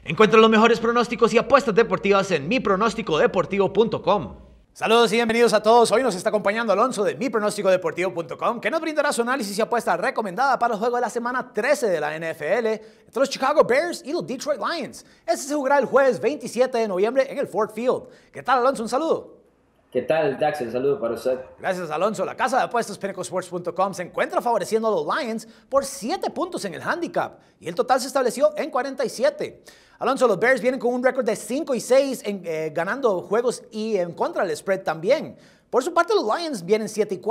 Encuentra los mejores pronósticos y apuestas deportivas en mipronosticodeportivo.com. Saludos y bienvenidos a todos. Hoy nos está acompañando Alonso de mipronosticodeportivo.com, que nos brindará su análisis y apuesta recomendada para el juego de la semana 13 de la NFL entre los Chicago Bears y los Detroit Lions. Este se jugará el jueves 27 de noviembre en el Ford Field. ¿Qué tal, Alonso? Un saludo. ¿Qué tal, Dax? Un saludo para usted. Gracias, Alonso. La casa de apuestas PinnacleSports.com se encuentra favoreciendo a los Lions por 7 puntos en el handicap y el total se estableció en 47. Alonso, los Bears vienen con un récord de 5-6 ganando juegos y en contra del spread también. Por su parte, los Lions vienen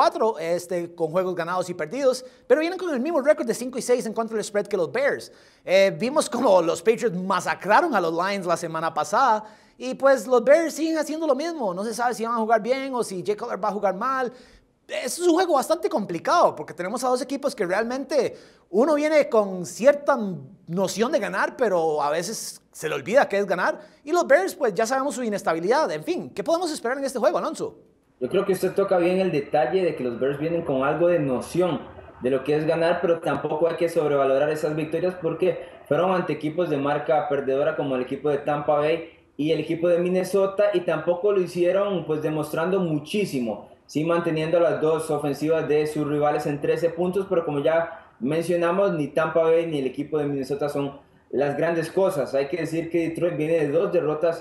7-4 con juegos ganados y perdidos, pero vienen con el mismo récord de 5-6 en contra del spread que los Bears. Vimos como los Patriots masacraron a los Lions la semana pasada y pues los Bears siguen haciendo lo mismo. No se sabe si van a jugar bien o si Jay Cutler va a jugar mal. Es un juego bastante complicado porque tenemos a dos equipos que realmente uno viene con cierta noción de ganar, pero a veces se le olvida qué es ganar. Y los Bears, pues ya sabemos su inestabilidad. En fin, ¿qué podemos esperar en este juego, Alonso? Yo creo que usted toca bien el detalle de que los Bears vienen con algo de noción de lo que es ganar, pero tampoco hay que sobrevalorar esas victorias porque fueron ante equipos de marca perdedora como el equipo de Tampa Bay y el equipo de Minnesota, y tampoco lo hicieron pues demostrando muchísimo, sí manteniendo las dos ofensivas de sus rivales en 13 puntos, pero como ya mencionamos, ni Tampa Bay ni el equipo de Minnesota son las grandes cosas. Hay que decir que Detroit viene de 2 derrotas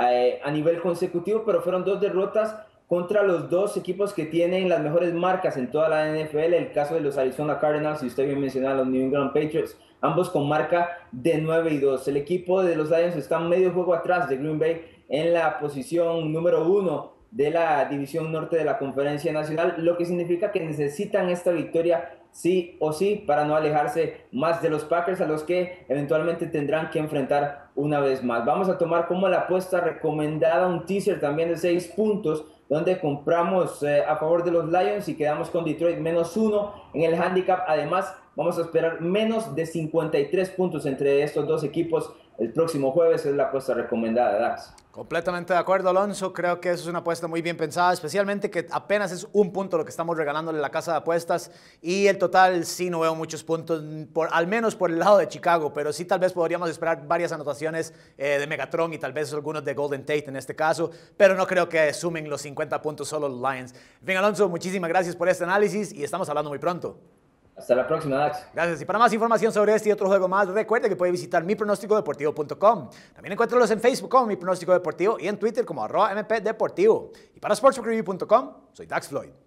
a nivel consecutivo, pero fueron 2 derrotas contra los 2 equipos que tienen las mejores marcas en toda la NFL, el caso de los Arizona Cardinals y usted bien mencionaba los New England Patriots, ambos con marca de 9-2. El equipo de los Lions está medio juego atrás de Green Bay en la posición número 1 de la división norte de la Conferencia Nacional, lo que significa que necesitan esta victoria sí o sí para no alejarse más de los Packers, a los que eventualmente tendrán que enfrentar una vez más. Vamos a tomar como la apuesta recomendada un teaser también de 6 puntos, donde compramos a favor de los Lions y quedamos con Detroit -1 en el handicap. Además, vamos a esperar menos de 53 puntos entre estos dos equipos el próximo jueves. Es la apuesta recomendada, Dax. Completamente de acuerdo, Alonso. Creo que eso es una apuesta muy bien pensada, especialmente que apenas es 1 punto lo que estamos regalándole a la casa de apuestas y el total sí no veo muchos puntos, al menos por el lado de Chicago, pero sí tal vez podríamos esperar varias anotaciones de Megatron y tal vez algunos de Golden Tate en este caso, pero no creo que sumen los 50 puntos solo los Lions. En fin, Alonso, muchísimas gracias por este análisis y estamos hablando muy pronto. Hasta la próxima, Dax. Gracias. Y para más información sobre este y otro juego más, recuerde que puede visitar mipronosticodeportivo.com. También encuéntralos en Facebook como Mi Pronóstico Deportivo y en Twitter como @mpdeportivo. Y para sportsbookradio.com, soy Dax Floyd.